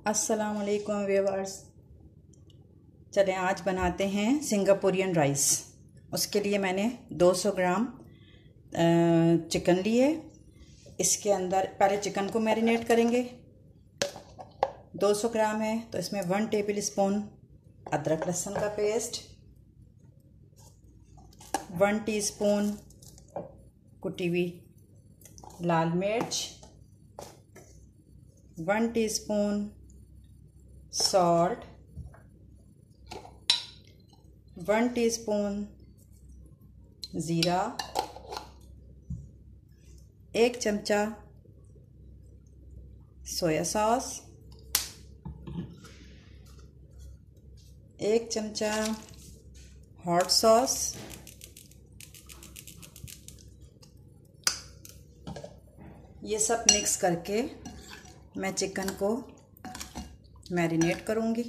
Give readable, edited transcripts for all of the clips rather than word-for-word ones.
अस्सलाम वालेकुम व्यूअर्स। चलें आज बनाते हैं सिंगापुरियन राइस। उसके लिए मैंने 200 ग्राम चिकन लिए। इसके अंदर पहले चिकन को मैरिनेट करेंगे। 200 ग्राम है तो इसमें 1 टेबल स्पून अदरक लहसुन का पेस्ट, 1 टीस्पून कुटी हुई लाल मिर्च, 1 टीस्पून सॉल्ट, 1 टीस्पून ज़ीरा, 1 चमचा सोया सॉस, 1 चमचा हॉट सॉस, ये सब मिक्स करके मैं चिकन को मैरिनेट करूँगी।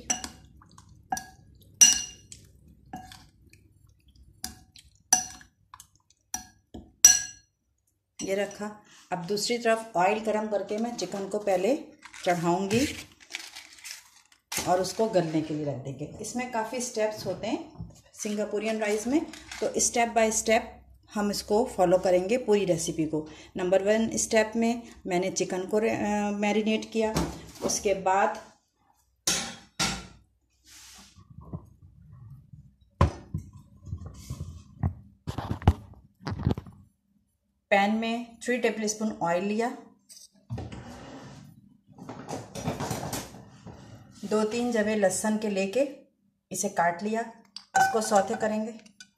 ये रखा। अब दूसरी तरफ ऑयल गरम करके मैं चिकन को पहले चढ़ाऊँगी और उसको गलने के लिए रख देंगे। इसमें काफ़ी स्टेप्स होते हैं सिंगापुरियन राइस में, तो स्टेप बाय स्टेप हम इसको फॉलो करेंगे पूरी रेसिपी को। नंबर 1 स्टेप में मैंने चिकन को मैरिनेट किया। उसके बाद पैन में 3 टेबल स्पून ऑयल लिया, 2-3 जवे लहसुन के लेके इसे काट लिया। इसको सौते करेंगे।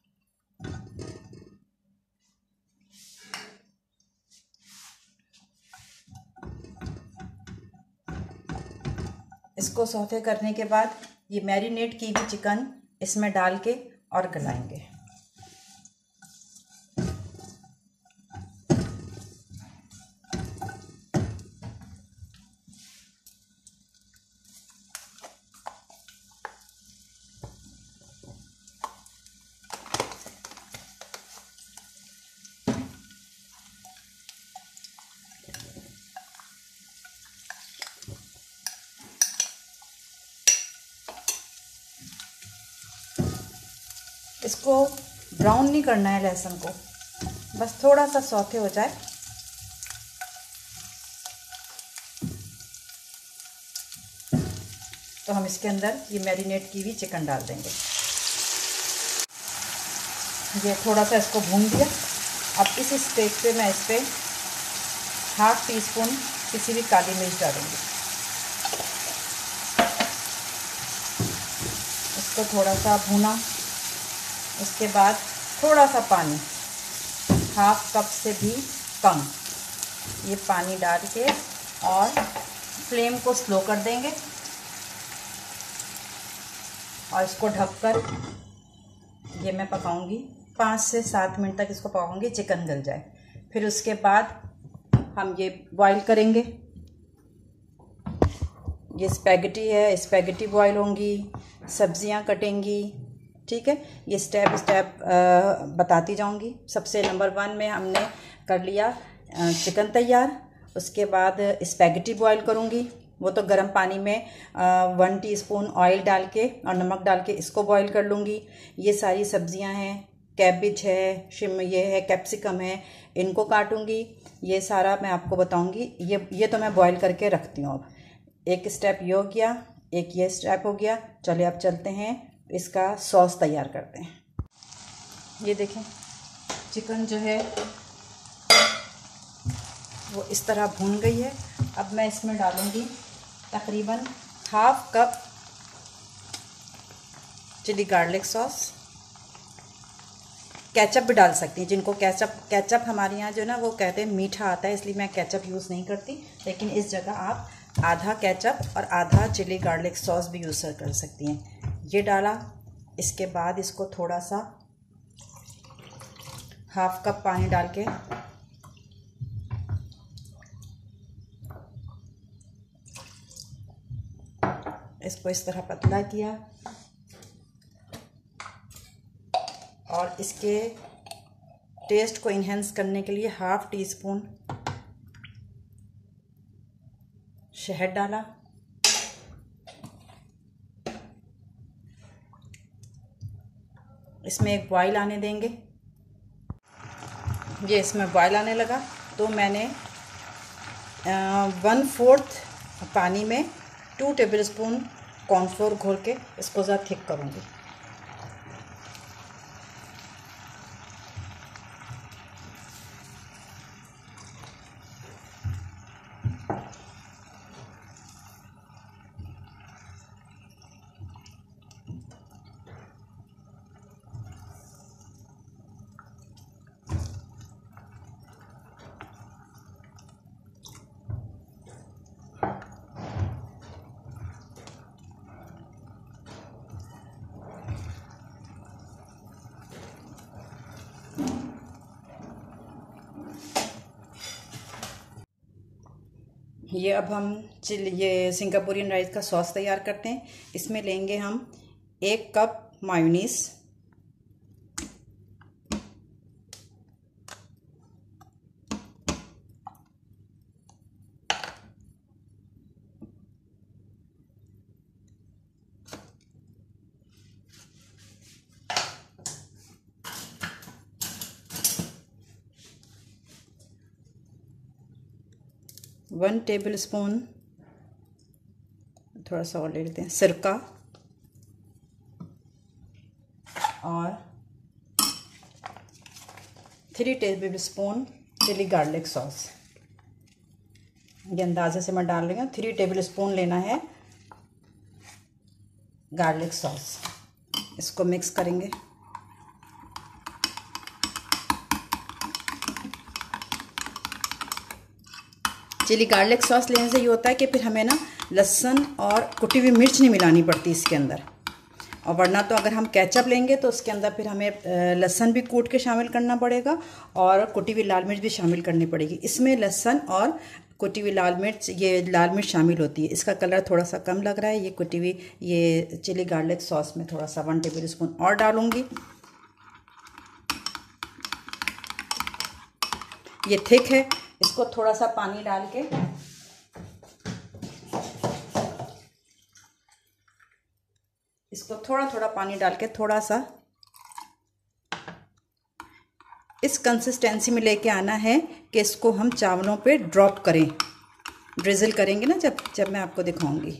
इसको सौते करने के बाद ये मैरिनेट की हुई चिकन इसमें डाल के और गलाएंगे। इसको ब्राउन नहीं करना है लहसुन को, बस थोड़ा सा सौते हो जाए। तो हम इसके अंदर ये मैरिनेट की हुई चिकन डाल देंगे। ये थोड़ा सा इसको भून दिया। अब इस स्टेज पे मैं इस पर 1/2 टीस्पून किसी भी काली मिर्च डालूंगी। इसको थोड़ा सा भूना। उसके बाद थोड़ा सा पानी, 1/2 कप से भी कम, ये पानी डाल के और फ्लेम को स्लो कर देंगे और इसको ढककर ये मैं पकाऊंगी 5 से 7 मिनट तक। इसको पकाऊंगी, चिकन गल जाए। फिर उसके बाद हम ये बॉईल करेंगे। ये स्पैगेटी है, स्पैगेटी बॉईल होंगी, सब्जियां कटेंगी। ठीक है, ये स्टेप स्टेप बताती जाऊंगी। सबसे नंबर 1 में हमने कर लिया चिकन तैयार। उसके बाद स्पैगेटी बॉईल करूंगी, वो तो गर्म पानी में 1 टीस्पून ऑयल डाल के और नमक डाल के इसको बॉईल कर लूँगी। ये सारी सब्जियां हैं, कैबिज है, ये है कैप्सिकम है, इनको काटूंगी। ये सारा मैं आपको बताऊंगी। ये तो मैं बॉईल करके रखती हूँ। अब एक स्टेप ये हो गया, एक ये स्टेप हो गया। चलिए अब चलते हैं, इसका सॉस तैयार करते हैं। ये देखें, चिकन जो है वो इस तरह भून गई है। अब मैं इसमें डालूंगी तकरीबन 1/2 cup chili garlic sauce. Ketchup भी डाल सकती हैं, जिनको केचप हमारे यहाँ जो ना वो कहते हैं मीठा आता है, इसलिए मैं केचप यूज़ नहीं करती। लेकिन इस जगह आप आधा केचप और आधा चिली गार्लिक सॉस भी यूज़ कर सकती हैं। ये डाला। इसके बाद इसको थोड़ा सा 1/2 कप पानी डाल के इसको इस तरह पतला किया और इसके टेस्ट को इन्हेंस करने के लिए 1/2 टीस्पून शहद डाला। इसमें एक बॉयल आने देंगे। ये इसमें बॉयल आने लगा तो मैंने 1/4 पानी में 2 टेबलस्पून कॉर्नफ्लोर घोल के इसको ज़रा थिक करूँगी। ये अब हम ये सिंगापुरियन राइस का सॉस तैयार करते हैं। इसमें लेंगे हम 1 कप मायोनीज, 1 टेबलस्पून, थोड़ा सा और ले लेते हैं, सिरका, और 3 टेबलस्पून चिली गार्लिक सॉस। ये अंदाजे से मैं डाल रही हूँ। 3 टेबलस्पून लेना है गार्लिक सॉस। इसको मिक्स करेंगे। चिली गार्लिक सॉस लेने से ये होता है कि फिर हमें ना लहसुन और कुटी हुई मिर्च नहीं मिलानी पड़ती इसके अंदर, और वरना तो अगर हम केचप लेंगे तो उसके अंदर फिर हमें लहसुन भी कूट के शामिल करना पड़ेगा और कुटी हुई लाल मिर्च भी शामिल करनी पड़ेगी। इसमें लहसुन और कुटी हुई लाल मिर्च, ये लाल मिर्च शामिल होती है। इसका कलर थोड़ा सा कम लग रहा है। ये कुटी हुई ये चिली गार्लिक सॉस में थोड़ा सा 1 टेबलस्पून और डालूँगी। ये थिक है, इसको थोड़ा सा पानी डाल के थोड़ा पानी डाल के थोड़ा सा इस कंसिस्टेंसी में लेके आना है कि इसको हम चावलों पे ड्रॉप करें। ड्रिजल करेंगे ना जब मैं आपको दिखाऊंगी।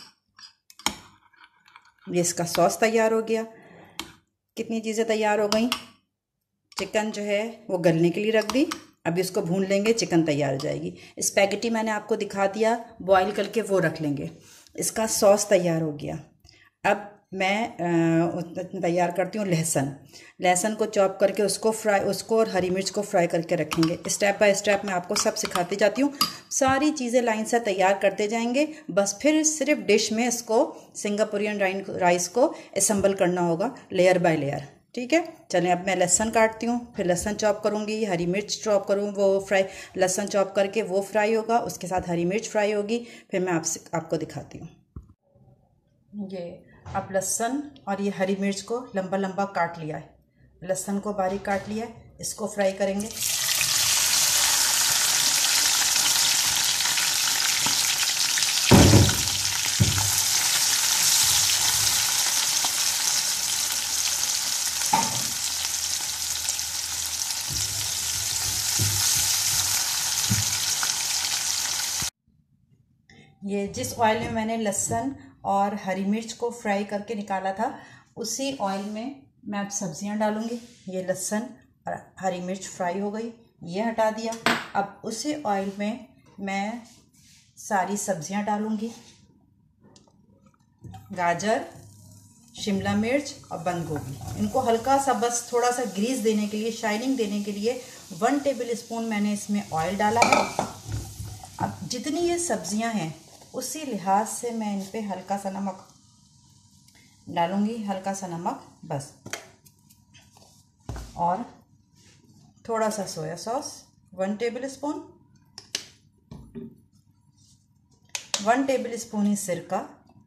ये इसका सॉस तैयार हो गया। कितनी चीज़ें तैयार हो गई। चिकन जो है वो गलने के लिए रख दी, अभी इसको भून लेंगे, चिकन तैयार हो जाएगी। स्पैगेटी मैंने आपको दिखा दिया, बॉईल करके वो रख लेंगे। इसका सॉस तैयार हो गया। अब मैं तैयार करती हूँ लहसुन को चॉप करके उसको और हरी मिर्च को फ्राई करके रखेंगे। स्टेप बाय स्टेप मैं आपको सब सिखाती जाती हूँ। सारी चीज़ें लाइन से तैयार करते जाएंगे। बस फिर सिर्फ डिश में इसको सिंगापुरियन राइस को असेंबल करना होगा लेयर बाय लेयर। ठीक है, चलें अब मैं लहसुन काटती हूँ, फिर लहसुन चॉप करूँगी, हरी मिर्च चॉप करूँ, वो फ्राई लहसुन चॉप करके वो फ्राई होगा, उसके साथ हरी मिर्च फ्राई होगी, फिर मैं आपको दिखाती हूँ। ये अब लहसुन और ये हरी मिर्च को लंबा लंबा काट लिया है, लहसुन को बारीक काट लिया है, इसको फ्राई करेंगे। ये जिस ऑयल में मैंने लहसुन और हरी मिर्च को फ्राई करके निकाला था, उसी ऑयल में मैं अब सब्जियां डालूंगी। ये लहसुन और हरी मिर्च फ्राई हो गई, ये हटा दिया। अब उसी ऑयल में मैं सारी सब्जियां डालूंगी। गाजर, शिमला मिर्च और बंद गोभी। इनको हल्का सा बस थोड़ा सा ग्रीस देने के लिए, शाइनिंग देने के लिए 1 टेबलस्पून मैंने इसमें ऑयल डाला है। अब जितनी ये सब्जियां हैं उसी लिहाज से मैं इन पे हल्का सा नमक डालूंगी, हल्का सा नमक बस, और थोड़ा सा सोया सॉस 1 टेबलस्पून, 1 टेबलस्पून ही सिरका,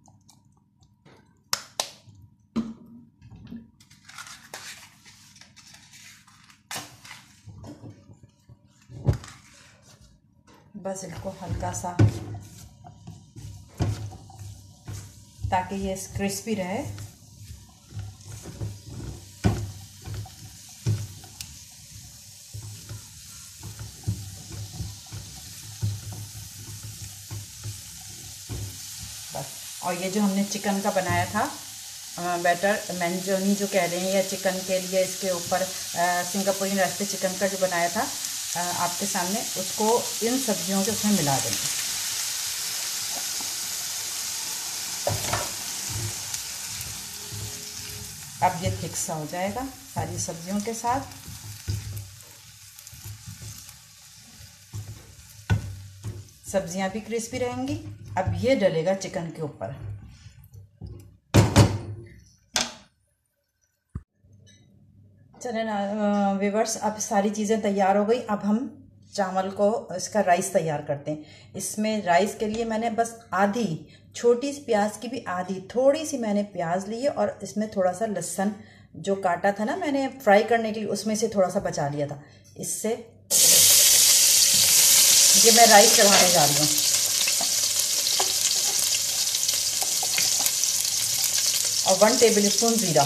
बस इनको हल्का सा, ताकि ये क्रिस्पी रहे। और ये जो हमने चिकन का बनाया था बैटर, मैंजोनी जो कह रहे हैं, या चिकन के लिए इसके ऊपर सिंगापुरी रेसिपी चिकन का जो बनाया था आपके सामने, उसको इन सब्जियों के उसमें मिला देंगे। अब ये थिक सा हो जाएगा सारी सब्जियों के साथ। सब्जियां भी क्रिस्पी रहेंगी। अब ये डलेगा चिकन के ऊपर। चलिए ना व्यूअर्स, अब सारी चीज़ें तैयार हो गई। अब हम चावल को, इसका राइस तैयार करते हैं। इसमें राइस के लिए मैंने बस आधी, छोटी सी प्याज की भी आधी, थोड़ी सी मैंने प्याज ली है, और इसमें थोड़ा सा लहसुन जो काटा था ना मैंने फ्राई करने के लिए, उसमें से थोड़ा सा बचा लिया था। इससे ये मैं राइस चढ़ाने जा रही हूँ। और 1 टेबल स्पून ज़ीरा।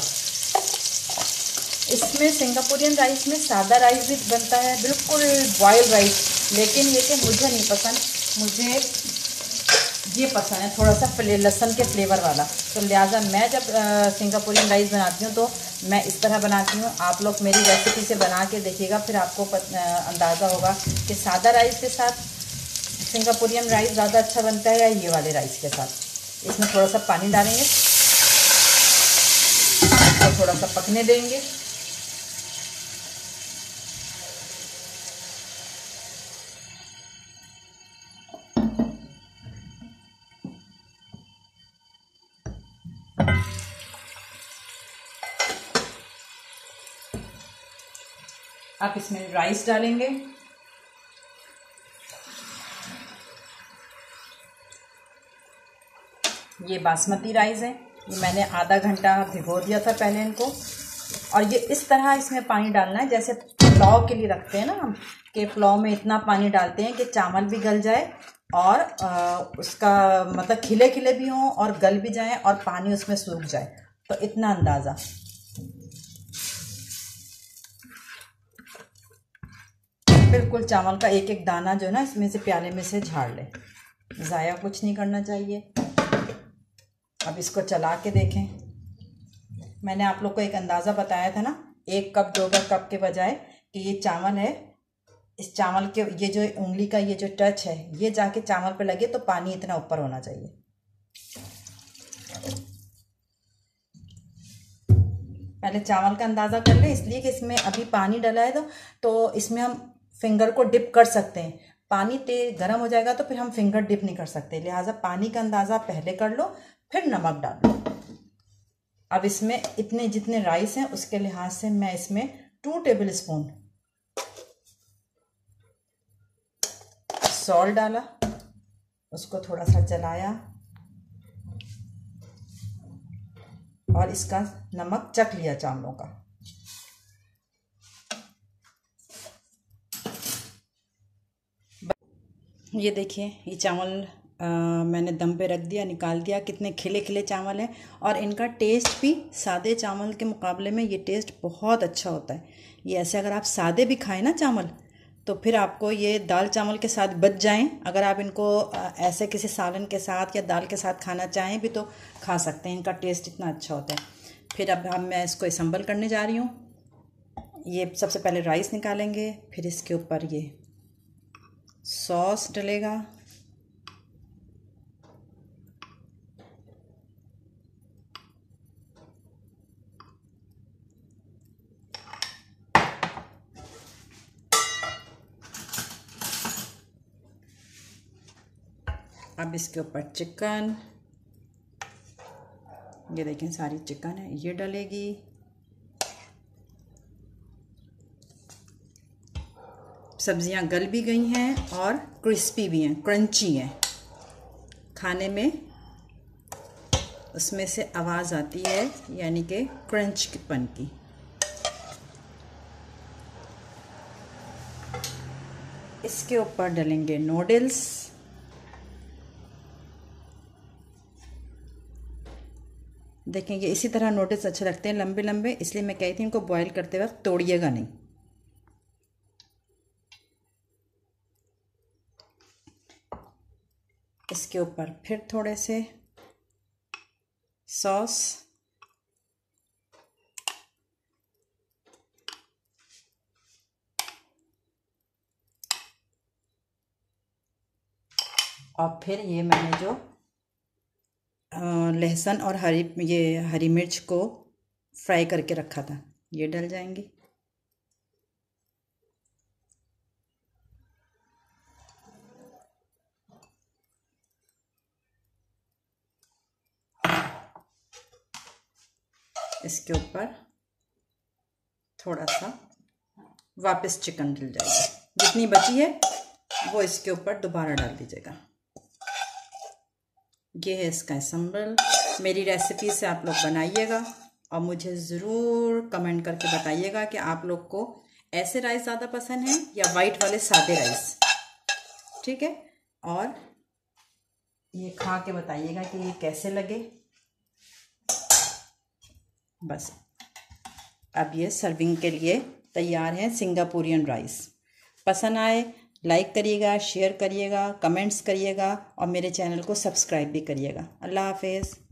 इसमें सिंगापुरियन राइस में सादा राइस भी बनता है, बिल्कुल बॉयल राइस, लेकिन ये कि मुझे नहीं पसंद, मुझे ये पसंद है थोड़ा सा लहसुन के फ्लेवर वाला। तो लिहाजा मैं जब सिंगापुरियन राइस बनाती हूँ तो मैं इस तरह बनाती हूँ। आप लोग मेरी रेसिपी से बना के देखिएगा, फिर आपको अंदाज़ा होगा कि सादा राइस के साथ सिंगापुरियन राइस ज़्यादा अच्छा बनता है या ये वाले राइस के साथ। इसमें थोड़ा सा पानी डालेंगे और थोड़ा सा पकने देंगे। आप इसमें राइस डालेंगे। ये बासमती राइस है, ये मैंने आधा घंटा भिगो दिया था पहले इनको। और ये इस तरह इसमें पानी डालना है जैसे पुलाव के लिए रखते हैं ना हम, कि पुलाव में इतना पानी डालते हैं कि चावल भी गल जाए और उसका मतलब खिले खिले भी हों और गल भी जाएं और पानी उसमें सूख जाए, तो इतना अंदाज़ा। बिल्कुल चावल का एक एक दाना जो है ना इसमें से प्याले में से झाड़ ले, ज़ाया कुछ नहीं करना चाहिए। अब इसको चला के देखें। मैंने आप लोग को एक अंदाज़ा बताया था ना, 1 कप 2 कप के बजाय, कि ये चावल है, इस चावल के ये जो उंगली का ये जो टच है ये जाके चावल पे लगे तो पानी इतना ऊपर होना चाहिए। पहले चावल का अंदाज़ा कर ले, इसलिए कि इसमें अभी पानी डाला है तो इसमें हम फिंगर को डिप कर सकते हैं। पानी तेज गर्म हो जाएगा तो फिर हम फिंगर डिप नहीं कर सकते, लिहाजा पानी का अंदाज़ा पहले कर लो, फिर नमक डाल लो। अब इसमें इतने जितने राइस हैं उसके लिहाज से मैं इसमें 2 टेबल स्पून सॉल्ट डाला, उसको थोड़ा सा चलाया और इसका नमक चख लिया चावलों का। ये देखिए, ये चावल मैंने दम पे रख दिया, निकाल दिया। कितने खिले खिले चावल हैं और इनका टेस्ट भी सादे चावल के मुकाबले में ये टेस्ट बहुत अच्छा होता है। ये ऐसे अगर आप सादे भी खाएं ना चावल, तो फिर आपको ये दाल चावल के साथ बच जाएं। अगर आप इनको ऐसे किसी सालन के साथ या दाल के साथ खाना चाहें भी तो खा सकते हैं, इनका टेस्ट इतना अच्छा होता है। फिर अब मैं इसको असम्बल करने जा रही हूँ। ये सबसे पहले राइस निकालेंगे, फिर इसके ऊपर ये सॉस डलेगा, अब इसके ऊपर चिकन, ये देखें सारी चिकन है, ये डलेगी। सब्जियां गल भी गई हैं और क्रिस्पी भी हैं, क्रंची हैं। खाने में उसमें से आवाज़ आती है, यानी कि क्रंचपन की। इसके ऊपर डलेंगे नूडल्स। देखेंगे इसी तरह नूडल्स अच्छे लगते हैं, लंबे लंबे, इसलिए मैं कही थी इनको बॉईल करते वक्त तोड़िएगा नहीं। इसके ऊपर फिर थोड़े से सॉस, और फिर ये मैंने जो लहसुन और हरी मिर्च को फ्राई करके रखा था, ये डल जाएंगे। इसके ऊपर थोड़ा सा वापस चिकन डल जाएगा, जितनी बची है वो इसके ऊपर दोबारा डाल दीजिएगा। ये है इसका असम्बल। मेरी रेसिपी से आप लोग बनाइएगा और मुझे ज़रूर कमेंट करके बताइएगा कि आप लोग को ऐसे राइस ज़्यादा पसंद है या वाइट वाले सादे राइस, ठीक है। और ये खा के बताइएगा कि ये कैसे लगे। बस अब ये सर्विंग के लिए तैयार है सिंगापुरियन राइस। पसंद आए लाइक करिएगा, शेयर करिएगा, कमेंट्स करिएगा और मेरे चैनल को सब्सक्राइब भी करिएगा। अल्लाह हाफिज़।